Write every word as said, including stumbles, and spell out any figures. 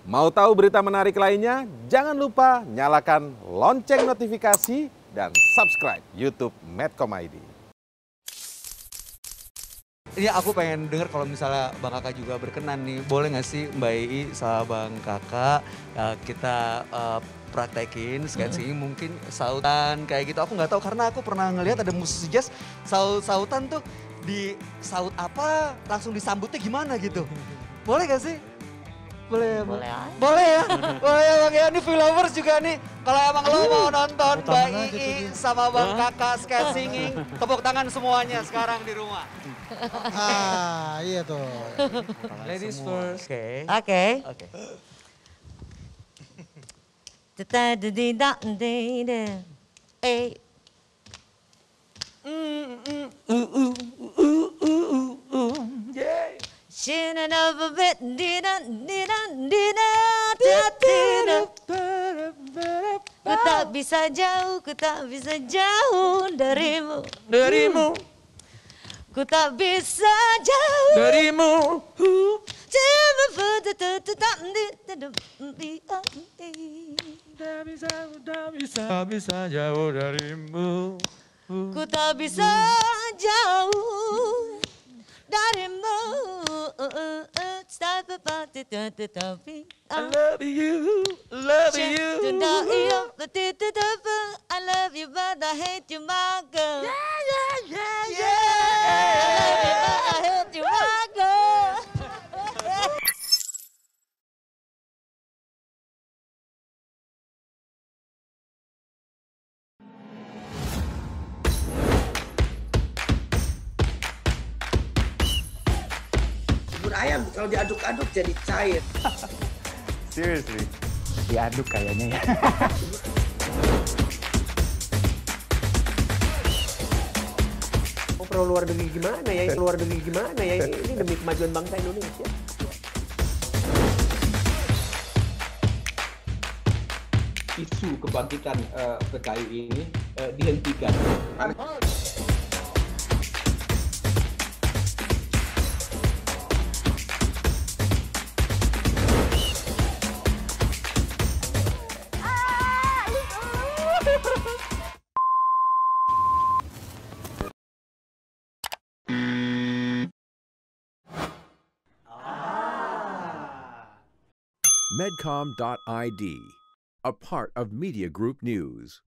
Mau tahu berita menarik lainnya? Jangan lupa nyalakan lonceng notifikasi dan subscribe YouTube Medcom I D. Ini aku pengen denger kalau misalnya Bang Kakak juga berkenan nih, boleh nggak sih Mbak Ii sama Bang Kakak uh, kita uh, praktekin sketching, hmm. mungkin sautan kayak gitu. Aku nggak tahu karena aku pernah ngelihat ada musisi jazz saut-sautan tuh di saut apa langsung disambutnya gimana gitu. Boleh nggak sih? Boleh, boleh aja. Boleh ya, boleh ya Bang ya. Ini Villovers juga nih. Kalau emang lo mau nonton Mbak Ii sama Bang Kakak sketching, tepuk tangan semuanya sekarang di rumah. Ah, iya tuh. Ladies first. Oke. Oke. Oke. Eh. Shinin of a bit, dina, dina, dina, dina. Ku tak bisa jauh, ku tak bisa jauh darimu, Darimu, ku tak bisa jauh darimu. Tak bisa, tak bisa, tak bisa jauh darimu. Ku tak bisa jauh darimu. I love you, love you. I love you but I hate you, my girl. Yeah, yeah, yeah, I hate you, my girl. Bubur ayam kalau diaduk-aduk jadi cair. Seriously? Diaduk kayaknya ya. Mau perlu luar negeri gimana ya? Luar negeri gimana ya? Ini demi kemajuan bangsa Indonesia. Isu kebangkitan uh, P K I ini uh, dihentikan. Medcom dot I D, a part of Media Group News.